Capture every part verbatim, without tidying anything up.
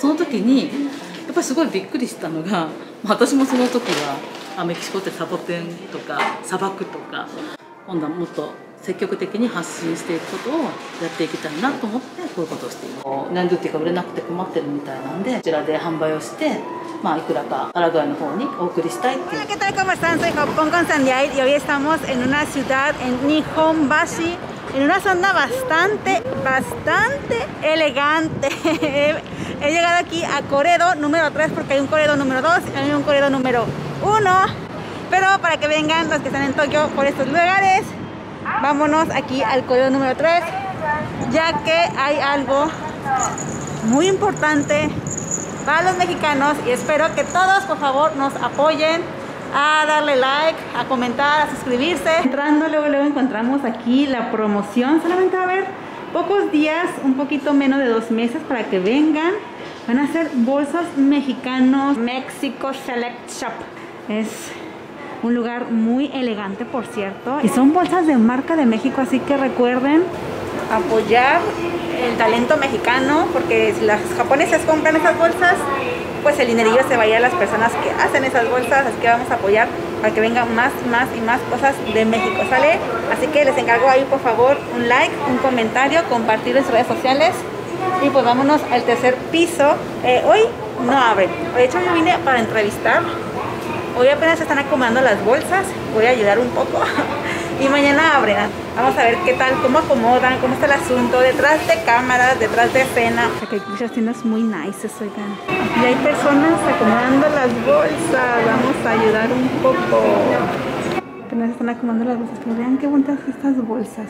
その時にやっぱりすごいびっくりしたのが、私もその時はあメキシコってサボテンとか砂漠とか、今度はもっと積極的に発信していくことをやっていきたいなと思ってこういうことをしています。ナンドゥティが売れなくて困ってるみたいなんで、こちらで販売をして、まあいくらかパラグアイの方にお送りしたいっていう。 Hola, ¿qué tal? ¿Cómo están? Soy Japón con Sandiay y hoy estamos en una ciudad en Nihonbashi, en una zona bastante, bastante elegante. He llegado aquí a Koredo número tres porque hay un Koredo número dos y hay un Koredo número uno. Pero para que vengan los que están en Tokio por estos lugares, vámonos aquí al Koredo número tres, ya que hay algo muy importante para los mexicanos y espero que todos por favor nos apoyen a darle like, a comentar, a suscribirse. Entrando luego luego encontramos aquí la promoción, solamente va a haber pocos días, un poquito menos de dos meses para que vengan. Van a ser bolsos mexicanos, Mexico Select Shop. Es un lugar muy elegante, por cierto, y son bolsas de marca de México, así que recuerden apoyar el talento mexicano, porque si las japonesas compran esas bolsas, pues el dinerillo se vaya a las personas que hacen esas bolsas, así que vamos a apoyar para que vengan más, más y más cosas de México, ¿sale? Así que les encargo ahí por favor un like, un comentario, compartir en sus redes sociales y pues vámonos al tercer piso. Eh, hoy no abre, de hecho yo vine para entrevistar. Hoy apenas se están acomodando las bolsas, voy a ayudar un poco y mañana abren. Vamos a ver qué tal, cómo acomodan, cómo está el asunto, detrás de cámaras, detrás de escena. Aquí hay muchas tiendas muy nice, oigan. Aquí hay personas acomodando las bolsas, vamos a ayudar un poco. Apenas están acomodando las bolsas, pero vean qué bonitas estas bolsas.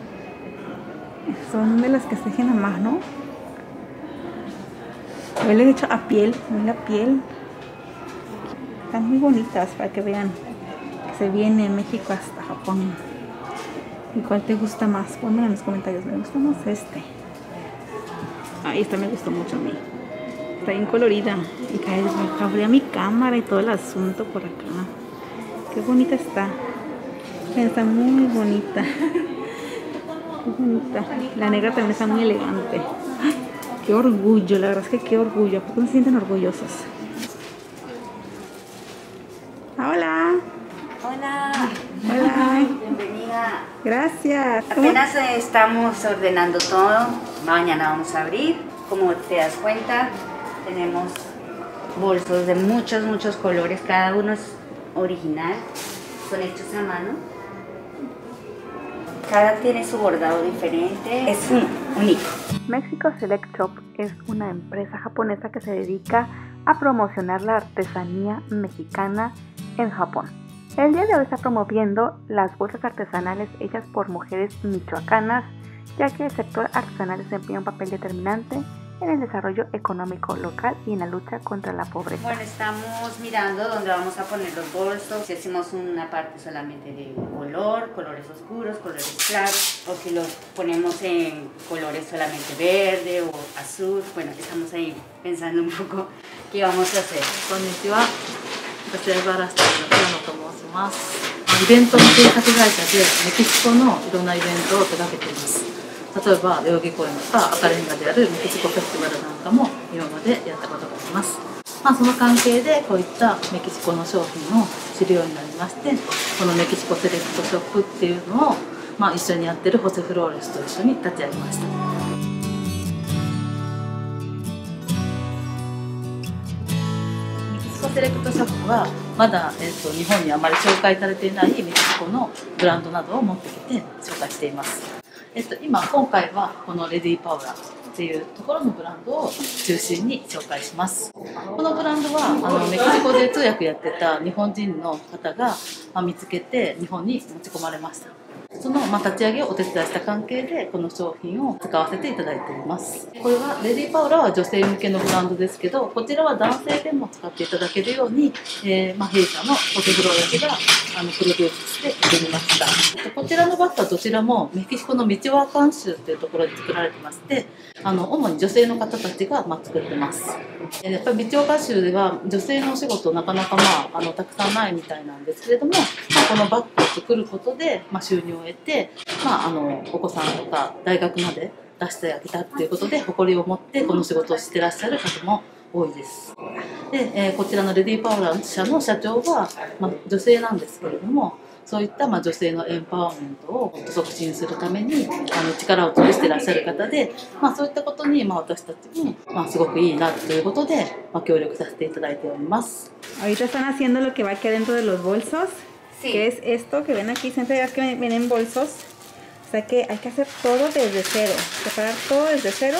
Son de las que se tejen a mano. Yo le he hecho a piel, a la piel. Están muy bonitas para que vean que se viene de México hasta Japón. ¿Y cuál te gusta más? Ponme en los comentarios. Me gusta más este. Ahí esta me gustó mucho a mí. Está bien colorida. Y cae, cabría mi cámara y todo el asunto por acá. Qué bonita está. Está muy bonita. Qué bonita. La negra también está muy elegante. ¡Ay! Qué orgullo, la verdad es que qué orgullo. ¿Por qué no se sienten orgullosos? Hola. Hola. Hola. Bienvenida. Gracias. Apenas eh, estamos ordenando todo. Mañana vamos a abrir. Como te das cuenta, tenemos bolsos de muchos, muchos colores. Cada uno es original. Son hechos a mano. Cada tiene su bordado diferente. Es un, único. Mexico Select Shop es una empresa japonesa que se dedica a promocionar la artesanía mexicana en Japón. El día de hoy está promoviendo las bolsas artesanales hechas por mujeres michoacanas, ya que el sector artesanal desempeña un papel determinante en el desarrollo económico local y en la lucha contra la pobreza. Bueno, estamos mirando dónde vamos a poner los bolsos. Si hacemos una parte solamente de color, colores oscuros, colores claros, o si los ponemos en colores solamente verde o azul. Bueno, estamos ahí pensando un poco qué vamos a hacer. Konnichiwa. 私は茨城の平野と申します。イベントの制作会社でメキシコのいろんなイベントを手掛けています。例えば代々木公園とか赤レンガであるメキシコフェスティバルなんかも今までやったことがあります。まあ、その関係でこういったメキシコの商品を知るようになりまして、このメキシコセレクトショップっていうのを、まあ、一緒にやってるホセ・フローレスと一緒に立ち上げました。セレクトショップはまだ、えー、と日本にあまり紹介されていないメキシコのブランドなどを持ってきて紹介しています。えっと、今今回はこのレディーパウラーっていうところのブランドを中心に紹介します。このブランドはあのメキシコで通訳やってた日本人の方が、まあ、見つけて日本に持ち込まれました。その、まあ、立ち上げをお手伝いした関係でこの商品を使わせていただいています。これはレディーパウラーは女性向けのブランドですけど、こちらは男性でも使っていただけるように、えーまあ、弊社のホテフローレスがあのプロデュースして作りました。こちらのバッグはどちらもメキシコのミチワカン州というところで作られてまして、あの主に女性の方たちが、まあ、作ってます。やっぱりミチワカン州では女性のお仕事なかなか、まあ、あのたくさんないみたいなんですけれども、まあ、このバッグを作ることで、まあ、収入を得て、まあ、あのお子さんとか大学まで出してあげたっていうことで誇りを持ってこの仕事をしてらっしゃる方も多いです。で、えー、こちらのレディーパウラー社の社長は、まあ、女性なんですけれども、そういったまあ女性のエンパワーメントを促進するためにあの力を尽くしていらっしゃる方で、まあ、そういったことにまあ私たちもまあすごくいいなということで、まあ、協力させていただいております。 Ahorita están haciendo lo que va aquí adentro de los bolsos, Sí. que es esto que ven aquí, siempre ya que vienen bolsos, o sea que hay que hacer todo desde cero, preparar todo desde cero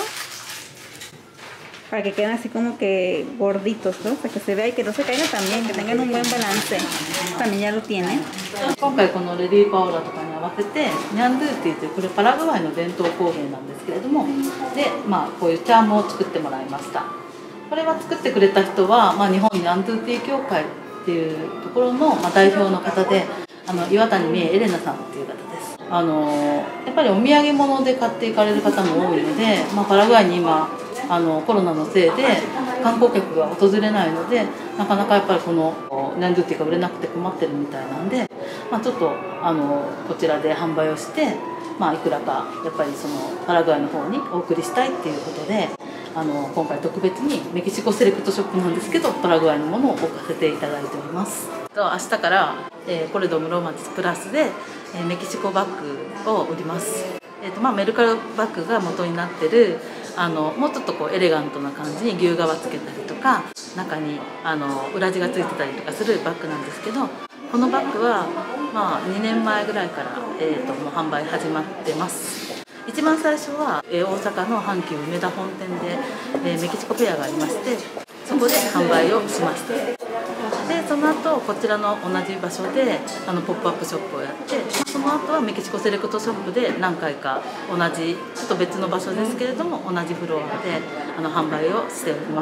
para que queden así como que gorditos, ¿no? Para que se vea y que no se caigan también, que tengan un buen balance. También ya lo tienen. 今回このレディーパウラーとかに合わせてニャンドゥーティーというこれパラグアイの伝統工芸なんですけれども、で、まあ、こういうチャームを作ってもらいました。これは作ってくれた人は、まあ、日本ニャンドゥーティー協会っていうところの、まあ、代表の方で、あの岩谷美恵エレナさんっていう方です。あのやっぱりお土産物で買っていかれる方も多いので、まあ、パラグアイに今あのコロナのせいで観光客が訪れないので、なかなかやっぱりこのニャンドゥーティーが売れなくて困ってるみたいなんで、まあ、ちょっとあのこちらで販売をして、まあ、いくらかやっぱりそのパラグアイの方にお送りしたいっていうことで、あの今回特別にメキシコセレクトショップなんですけどパラグアイのものを置かせていただいております。明日から、えー、コレド室町プラスで、えー、メキシコバッグを売ります。えーとまあ、メルカリバッグが元になってるあのもうちょっとこうエレガントな感じに牛革つけたりとか、中にあの裏地がついてたりとかするバッグなんですけど、このバッグは、まあ、にねんまえぐらいから、えーともう販売始まってます。一番最初は、えー、大阪の阪急梅田本店で、えー、メキシコフェアがありまして、そこで販売をしました。でその後こちらの同じ場所であのポップアップショップをやって、その後はメキシコセレクトショップで何回か同じちょっと別の場所ですけれども同じフロアであの販売をしております。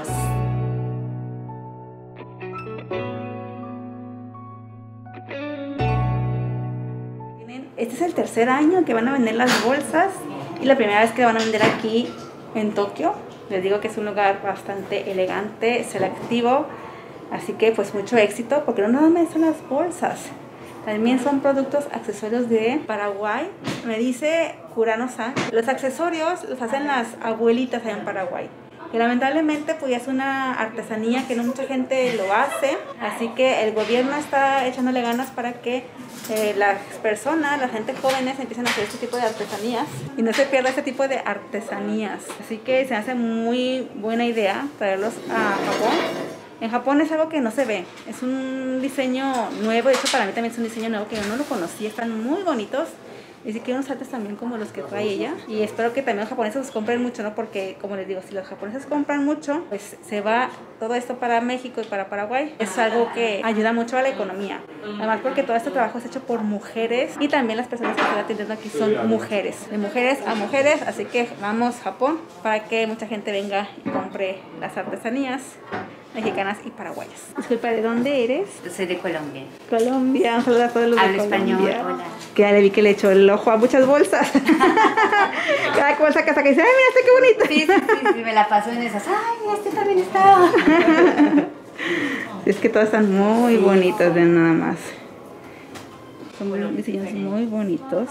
Este es el tercer año que van a vender las bolsas y la primera vez que van a vender aquí en Tokio. Les digo que es un lugar bastante elegante, selectivo, así que pues mucho éxito, porque no nada más son las bolsas, también son productos accesorios de Paraguay. Me dice Kurano-san, los accesorios los hacen las abuelitas allá en Paraguay. Que lamentablemente pues ya es una artesanía que no mucha gente lo hace, así que el gobierno está echándole ganas para que eh, las personas, la gente jóvenes empiecen a hacer este tipo de artesanías y no se pierda este tipo de artesanías. Así que se hace muy buena idea traerlos a Japón. En Japón es algo que no se ve, es un diseño nuevo, de hecho para mí también es un diseño nuevo que yo no lo conocía, están muy bonitos. Y si quiero unos artes también como los que trae ella. Y espero que también los japoneses los compren mucho, ¿no? Porque, como les digo, si los japoneses compran mucho, pues se va todo esto para México y para Paraguay. Es algo que ayuda mucho a la economía. Además porque todo este trabajo es hecho por mujeres y también las personas que están atendiendo aquí son mujeres. De mujeres a mujeres, así que vamos a Japón para que mucha gente venga y compre las artesanías mexicanas y paraguayas. Disculpa, ¿de dónde eres? Soy de Colombia. Colombia, un saludo a todos los Hablo de Colombia. español, hola. Que ya le vi que le echó el ojo a muchas bolsas. Cada bolsa que saca y dice, ay, mira, este qué bonito. Sí, sí, sí, sí, me la paso en esas. Ay, este también está. Es que todas están muy bonitas, vean nada más. Son muy, diseños muy bonitos.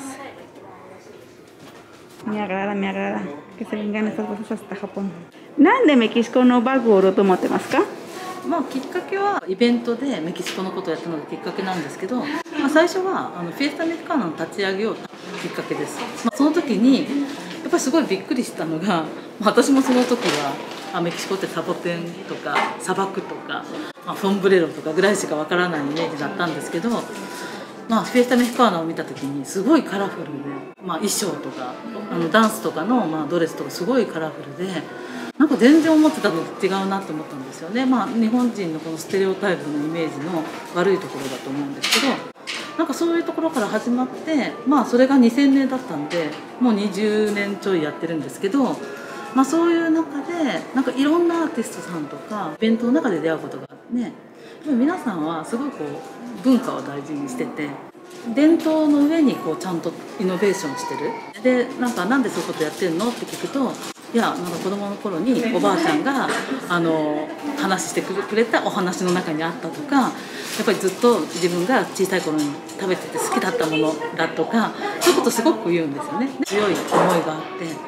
Me agrada, me agrada que se vengan estas bolsas hasta Japón. ¿Nande México no bagoro tomotemasu ka? まあ、きっかけはイベントでメキシコのことをやったのがきっかけなんですけど、まあ、最初はあのフィエスタメヒカーナの立ち上げをきっかけです。まあ、その時にやっぱりすごいびっくりしたのが、まあ、私もその時はあメキシコってサボテンとか砂漠とか、まあ、フォンブレロとかぐらいしかわからないイメージだったんですけど、まあ、フィエスタメヒカーナを見た時にすごいカラフルで、まあ、衣装とかあのダンスとかの、まあ、ドレスとかすごいカラフルで。なんか全然思ってたのと違うなと思ったんですよね。まあ、日本人のこのステレオタイプのイメージの悪いところだと思うんですけど、なんかそういうところから始まって、まあそれがにせんねんだったんでもうにじゅうねんちょいやってるんですけど、まあ、そういう中でなんかいろんなアーティストさんとかイベントの中で出会うことがね、皆さんはすごいこう文化を大事にしてて。伝統の上にこうちゃんとイノベーションしてる。でなんかなんでそういうことやってるのって聞くと、いやなんか子供の頃におばあちゃんがあの話してくれたお話の中にあったとか、やっぱりずっと自分が小さい頃に食べてて好きだったものだとか、そういうことすごく言うんですよね。強い思いがあって、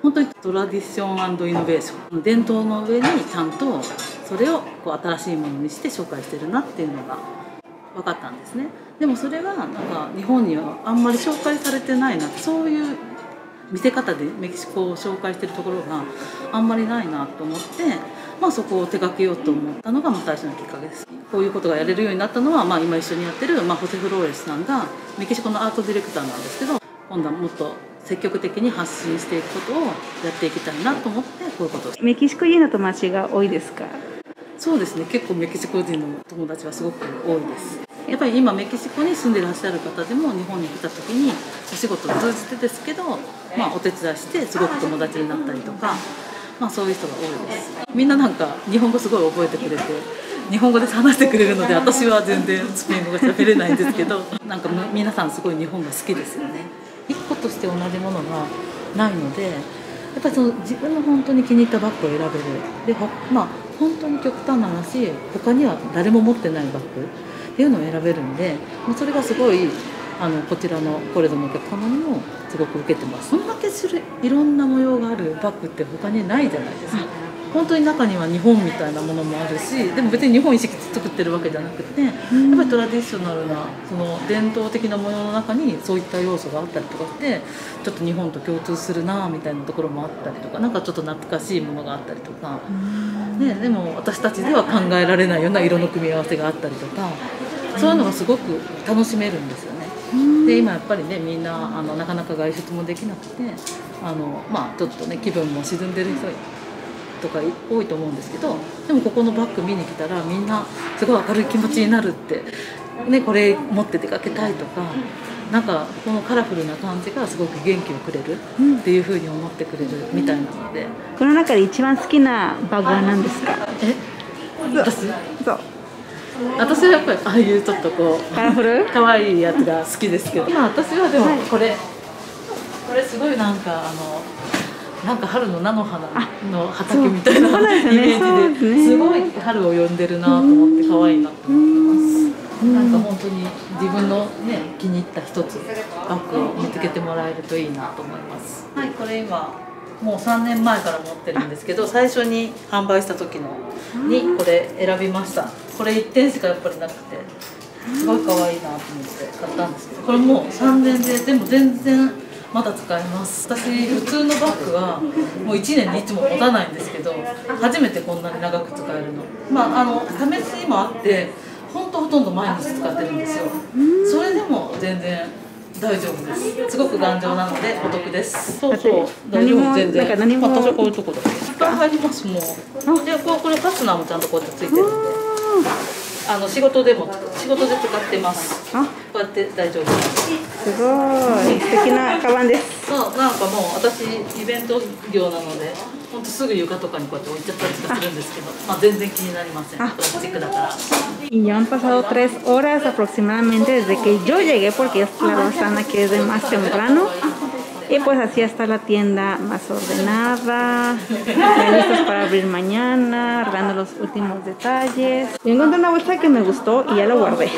本当にトラディション&イノベーション、伝統の上にちゃんとそれをこう新しいものにして紹介してるなっていうのが分かったんですね。でもそれがなんか日本にはあんまり紹介されてないな、そういう見せ方でメキシコを紹介してるところがあんまりないなと思って、まあ、そこを手掛けようと思ったのがまあ最初のきっかけです。こういうことがやれるようになったのは、まあ、今一緒にやってる、まあ、ホセ・フローレスさんがメキシコのアートディレクターなんですけど、今度はもっと積極的に発信していくことをやっていきたいなと思ってこういうことを。 メキシコ人の友達が多いですか？ そうですね、結構メキシコ人の友達はすごく多いです。やっぱり今メキシコに住んでいらっしゃる方でも日本に来た時にお仕事を通じてですけど、まあ、お手伝いしてすごく友達になったりとか、まあ、そういう人が多いです。みんななんか日本語すごい覚えてくれて日本語で話してくれるので、私は全然スペイン語が喋れないんですけど、なんか皆さんすごい日本が好きですよね。一個として同じものがないので、やっぱりその自分の本当に気に入ったバッグを選べる。で、まあ本当に極端な話、他には誰も持ってないバッグっていうのを選べるんで、もうそれがすごいあのこちらのコレドのお客様にもすごく受けてます。こんだけ種類いろんな模様があるバッグって他にないじゃないですか。本当に中には日本みたいなものもあるし、でも別に日本意識作ってるわけじゃなくて、やっぱりトラディショナルなその伝統的な模様の中にそういった要素があったりとかして、ちょっと日本と共通するなみたいなところもあったりとか、なんかちょっと懐かしいものがあったりとか、ね、でも私たちでは考えられないような色の組み合わせがあったりとか、そういうのがすごく楽しめるんですよね。で今やっぱりね、みんなあのなかなか外出もできなくて、あの、まあ、ちょっとね気分も沈んでる人とか多いと思うんですけど、でもここのバッグ見に来たらみんなすごい明るい気持ちになるって、ね、これ持って出かけたいとか、なんかこのカラフルな感じがすごく元気をくれるっていうふうに思ってくれるみたいなので、 この中で一番好きなバッグは何ですか？ え私そう私はやっぱりああいうちょっとこうカラフル可愛いやつが好きですけど、今私はでもこれ、これすごいなんかあのなんか春の菜の花の畑みたいなイメージですごい春を呼んでるなと思って可愛いなと思ってます。なんか本当に自分のね気に入った一つバッグを見つけてもらえるといいなと思います。はい、これ今もうさんねんまえから持ってるんですけど、最初に販売した時のにこれ選びました。これいってんしかやっぱりなくてすごい可愛いなと思って買ったんですけど、これもうさんねんででも全然まだ使えます。私普通のバッグはもういちねんにいつも持たないんですけど、初めてこんなに長く使えるの。まああの試しもあって本当ほとんど毎日使ってるんですよ。それでも全然大丈夫です。すごく頑丈なのでお得です。そうそう。大丈夫全然。なんか何も私はこういうとこだけ。いっぱい入りますもう。でこうこれファスナーもちゃんとこうやってついてるんで、あの仕事でも仕事で使ってます。こうやって大丈夫です。 すごい素敵なカバンです。 そうなんかもう私イベント業なので、本当すぐ床とかにこうやって置いちゃったりとかするんですけど、まあ全然気になりません。プラスチックだから。 Y ya han pasado tres horas aproximadamente desde que yo llegué, porque ellos claro están aquí desde más temprano. Y pues así está la tienda más ordenada, ya listos para abrir mañana, arreglando los últimos detalles. Yo encontré una bolsa que me gustó y ya lo guardé.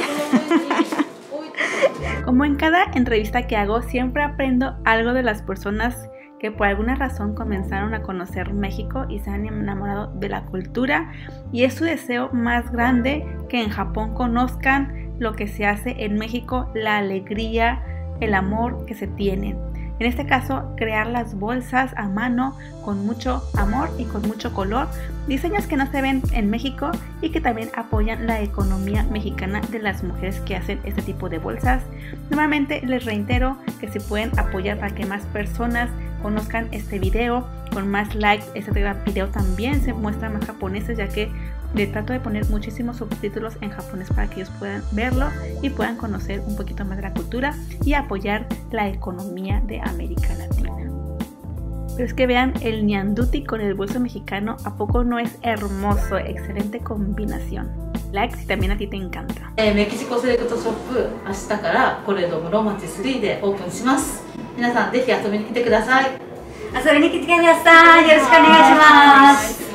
Como en cada entrevista que hago, siempre aprendo algo de las personas que por alguna razón comenzaron a conocer México y se han enamorado de la cultura, y es su deseo más grande que en Japón conozcan lo que se hace en México, la alegría, el amor que se tienen. En este caso, crear las bolsas a mano con mucho amor y con mucho color, diseños que no se ven en México y que también apoyan la economía mexicana de las mujeres que hacen este tipo de bolsas. Nuevamente les reitero que si pueden apoyar para que más personas conozcan este video, con más likes este video también se muestra más japoneses, ya que le trato de poner muchísimos subtítulos en japonés para que ellos puedan verlo y puedan conocer un poquito más de la cultura y apoyar la economía de América Latina. Pero es que vean el ñanduti con el bolso mexicano, ¿a poco no es hermoso? Excelente combinación. Like si también a ti te encanta. メキシコセレクトショップ明日からコレド室町スリーでオープンします。皆さんぜひ遊びに来てください。 遊びに来てください。よろしくお願いします。